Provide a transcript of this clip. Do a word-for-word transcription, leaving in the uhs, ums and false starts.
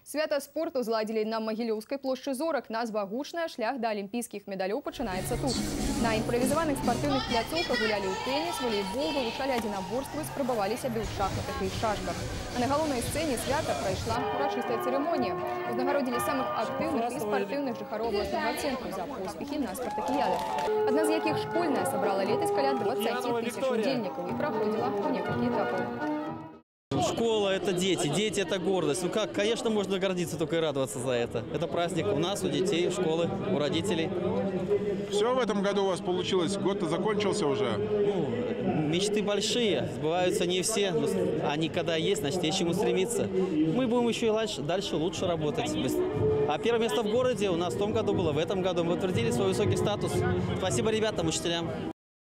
Свято спорту зладили на Могилевской площади Зорок. Назва гучная, шлях до олимпийских медалей начинается тут. На импровизованных спортивных пляцовках гуляли в теннис, волейбол, вывушали единоборства и спробовали себя в шахматах и шашках. А на головной сцене свята прошла урочистая церемония. Узнагородили самых активных и спортивных жихаров областного центра за успехи на спартакиадах. Одна из яких школьная собрала летось коля двадцати тысяч удельников и проходила в несколько этапов. Школа – это дети, дети – это гордость. Ну как, конечно, можно гордиться только и радоваться за это. Это праздник у нас, у детей, у школы, у родителей. Все в этом году у вас получилось? Год-то закончился уже? Ну, мечты большие, сбываются не все, но они когда есть, значит, есть чему стремиться. Мы будем еще и дальше, дальше лучше работать. А первое место в городе у нас в том году было, в этом году мы утвердили свой высокий статус. Спасибо ребятам, учителям.